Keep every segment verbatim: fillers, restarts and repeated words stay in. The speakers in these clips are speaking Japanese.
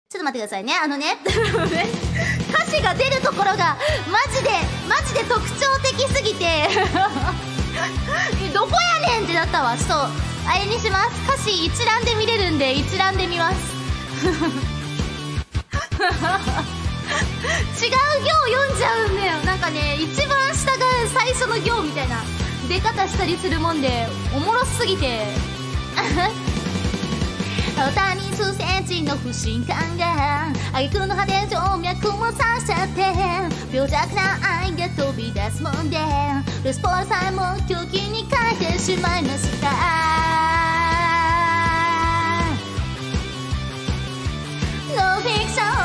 ちょっと待ってくださいね。あのね歌詞が出るところがマジでマジで特徴的すぎてどこやねんってなったわ。ちょっとあれにします。歌詞一覧で見れるんで一覧で見ます違う行読んじゃうんだよ。なんかね、一番下が最初の行みたいな出方したりするもんでおもろすぎて他人数センチの不信感が挙句の果て静脈を刺しちゃって病弱な愛が飛び出すもんでレスポールさえも狂気に変えてしまいました。ノンフィクション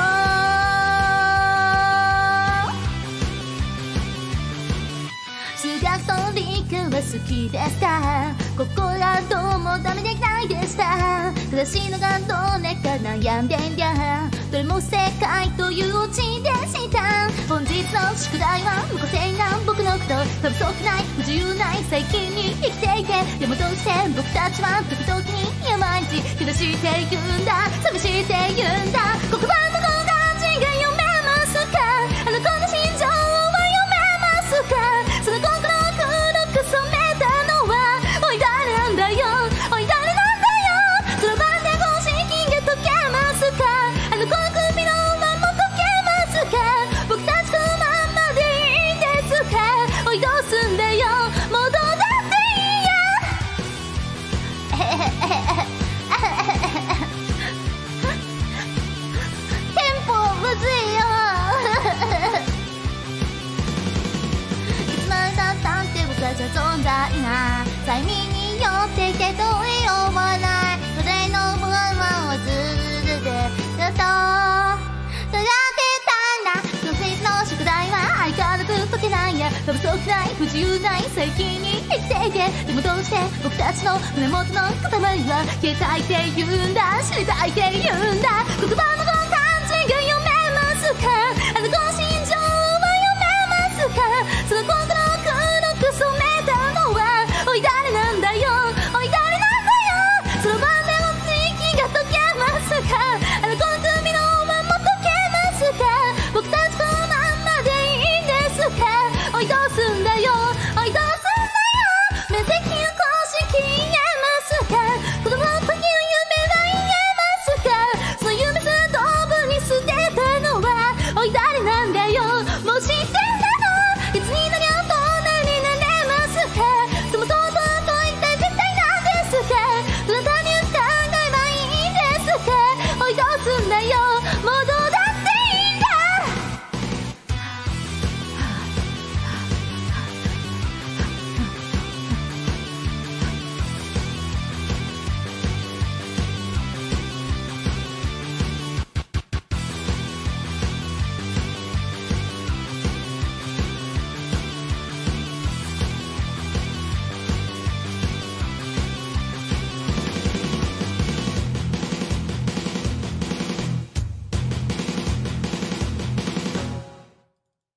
数学と理科は好きでした。ここがどうもダメできないでした。正しいのがどれか悩んでんりゃどれも正解というオチでした。本日の宿題は無個性な僕のこと過不足ない不自由ない最近に生きていてでもどうして僕たちは時々にいや毎日下して言うんだ寂しいって言うんだ。黒板の子たちが読めますかあの子の心情は読めますかその心を黒く染めたのはおい誰なんだよおい誰なんだよその場で公式が解けますかあの子の首の輪も解けますか僕たちこのまんまでいいですかおいどうすんだよもうどうだっていいやえへへへテンポむずいよいつまでたったって僕たちは存在な催眠によっていてどういようもない無礼の無言はずるでずっととやってたんだ。今日の宿題は相変わらず解けないや過不足ない不自由ない最近に生きていてでもどうして僕たちの胸元の塊は消えたいって言うんだ知りたいって言うんだ